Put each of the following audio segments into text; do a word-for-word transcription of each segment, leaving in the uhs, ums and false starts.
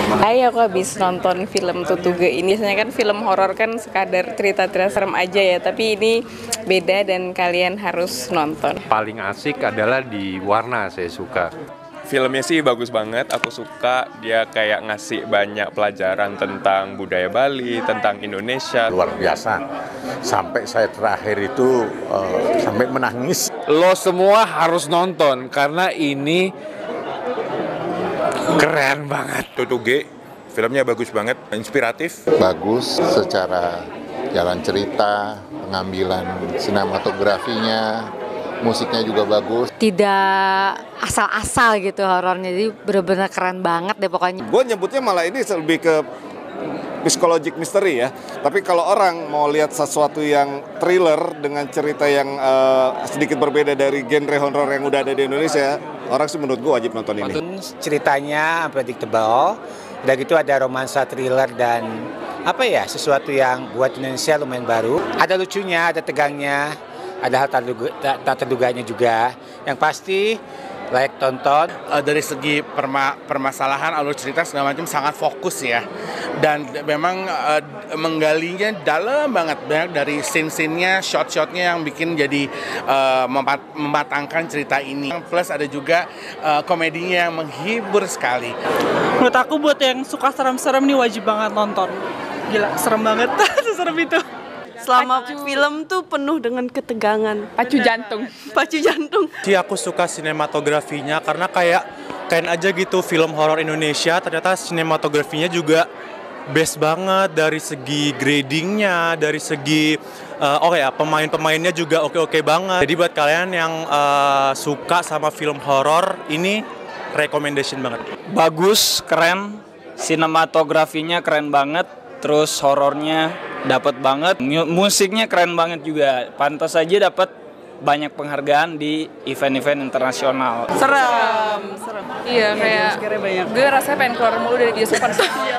Hai, aku habis nonton film Tutuge ini. Biasanya kan film horor kan sekadar cerita-cerita serem aja ya, tapi ini beda dan kalian harus nonton. Paling asik adalah di warna, saya suka. Filmnya sih bagus banget, aku suka. Dia kayak ngasih banyak pelajaran tentang budaya Bali, tentang Indonesia. Luar biasa, sampai saya terakhir itu uh, sampai menangis. Lo semua harus nonton, karena ini keren banget. Tutuge, filmnya bagus banget, inspiratif. Bagus secara jalan cerita, pengambilan sinematografinya, musiknya juga bagus. Tidak asal-asal gitu horornya, jadi benar-benar keren banget deh pokoknya. Gue nyebutnya malah ini lebih ke psikologik misteri ya. Tapi kalau orang mau lihat sesuatu yang thriller dengan cerita yang uh, sedikit berbeda dari genre horor yang udah ada di Indonesia, orang sih menurut gue wajib nonton ini. Ceritanya unpredictable, udah gitu ada romansa thriller dan apa ya, sesuatu yang buat Indonesia lumayan baru. Ada lucunya, ada tegangnya, ada hal tak terduga, tak terduganya juga. Yang pasti layak tonton. Uh, dari segi perma permasalahan, alur cerita segala macam sangat fokus ya, dan memang uh, menggalinya dalam banget, banyak dari scene-scene-nya, shot-shotnya yang bikin jadi uh, mempat mematangkan cerita ini. Plus ada juga uh, komedinya yang menghibur sekali. Menurut aku buat yang suka serem-serem nih wajib banget nonton. Gila, serem banget, serem itu. Selama film tuh penuh dengan ketegangan, pacu jantung, pacu jantung. Sih aku suka sinematografinya karena kayak kayak aja gitu film horor Indonesia, ternyata sinematografinya juga best banget dari segi gradingnya, dari segi uh, oke okay ya pemain-pemainnya juga oke-oke banget. Jadi buat kalian yang uh, suka sama film horor ini recommendation banget. Bagus, keren, sinematografinya keren banget, terus horornya dapat banget, musiknya keren banget juga. Pantas aja dapat banyak penghargaan di event-event internasional. Serem, serem. Iya, kayak gue rasanya pengen keluar mulu dari bioskop.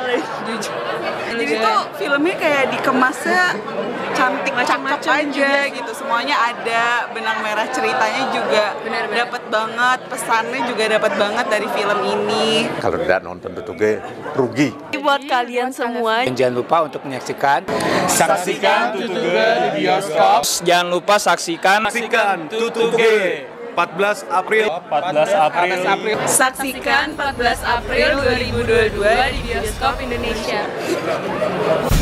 Jadi tuh filmnya kayak dikemasnya cantik, macam-macam aja gitu. Semuanya ada, benang merah ceritanya juga dapat banget, pesannya juga dapat banget dari film ini. Kalau tidak nonton Tutuge, rugi. Buat kalian semua, dan jangan lupa untuk menyaksikan Saksikan Tutuge di bioskop. Jangan lupa saksikan Saksikan Tutuge empat belas April. empat belas April. saksikan empat belas April dua ribu dua puluh dua di bioskop Indonesia.